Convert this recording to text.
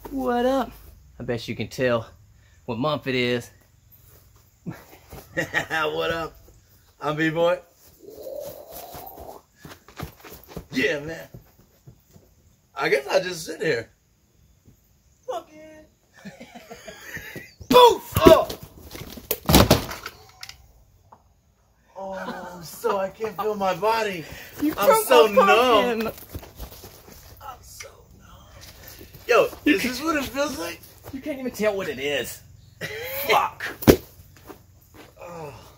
What up? I bet you can tell what month it is. What up? I'm Beboy. Yeah, man. I guess I just sit here. Fuck yeah. Poof! Oh, so I can't feel my body. I'm so numb. I'm so numb. Yo, is this what it feels like? You can't even tell what it is. Fuck. Oh.